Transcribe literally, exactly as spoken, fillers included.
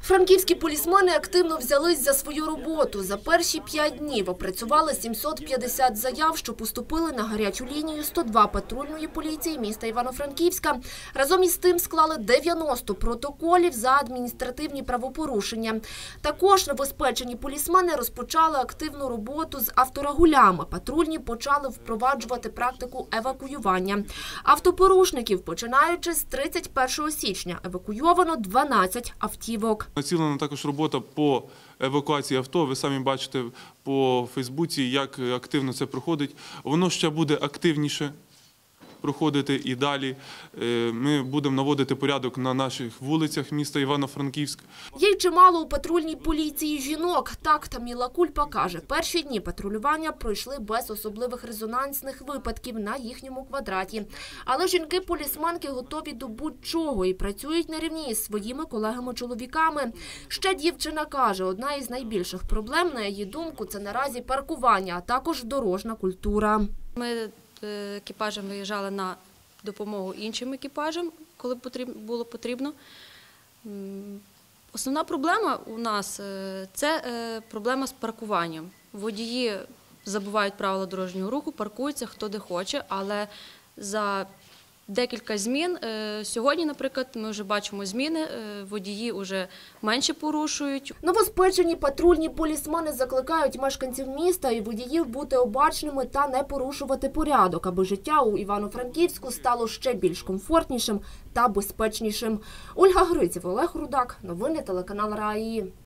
Франківські полісмени активно взялись за свою роботу. За перші п'ять днів опрацювали сімсот п'ятдесят заяв, що поступили на гарячу лінію сто два патрульної поліції міста Івано-Франківська. Разом із тим склали дев'яносто протоколів за адміністративні правопорушення. Також новоспечені полісмени розпочали активну роботу з авторагулями. Патрульні почали впроваджувати практику евакуювання автопорушників. Починаючи з тридцять першого січня евакуйовано дванадцять автівок. Націлена також робота по евакуації авто. Ви самі бачите по Фейсбуці, як активно це проходить. Воно ще буде активніше проходити і далі. Ми будемо наводити порядок на наших вулицях міста Івано-Франківськ. Є й чимало у патрульній поліції жінок. Так Таміла Кульпа каже, перші дні патрулювання пройшли без особливих резонансних випадків на їхньому квадраті. Але жінки-полісменки готові до будь-чого і працюють на рівні із своїми колегами-чоловіками. Ще дівчина каже, одна із найбільших проблем, на її думку, це наразі паркування, а також дорожна культура. Ми екіпажем виїжджали на допомогу іншим екіпажам, коли було потрібно. Основна проблема у нас – це проблема з паркуванням. Водії забувають правила дорожнього руху, паркуються хто де хоче, але за декілька змін, сьогодні, наприклад, ми вже бачимо зміни, водії вже менше порушують. Новоспечені патрульні полісмени закликають мешканців міста і водіїв бути обачними та не порушувати порядок, аби життя у Івано-Франківську стало ще більш комфортнішим та безпечнішим. Ольга Гриців, Олег Рудак. Новини телеканал РАІ.